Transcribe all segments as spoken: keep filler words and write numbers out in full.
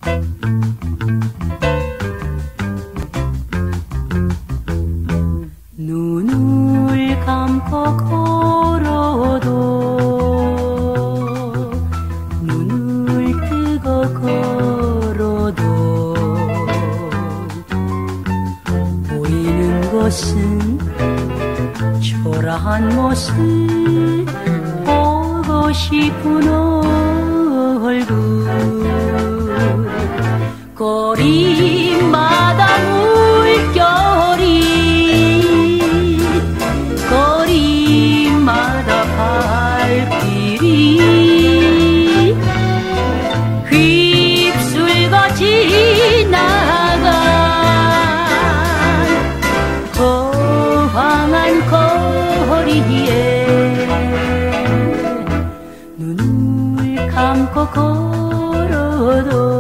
눈을 감고 걸어도 눈을 뜨고 걸어도 보이는 것은 초라한 모습 보고 싶은 얼굴 거리마다 물결이 거리마다 발길이 휩쓸고 지나간 허황한 거리에 눈을 감고 걸어도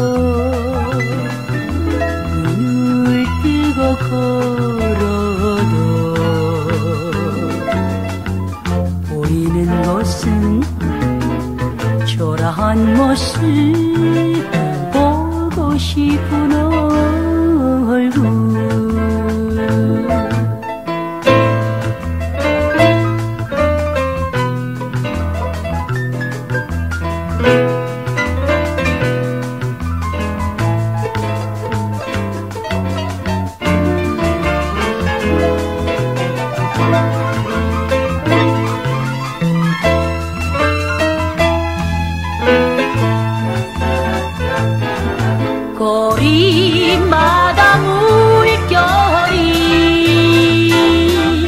눈을 뜨고 걸어도 보이는 것은 초라한 모습 보고 싶은 얼굴 거리마다 물결이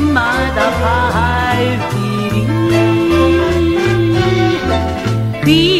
거리마다 발길이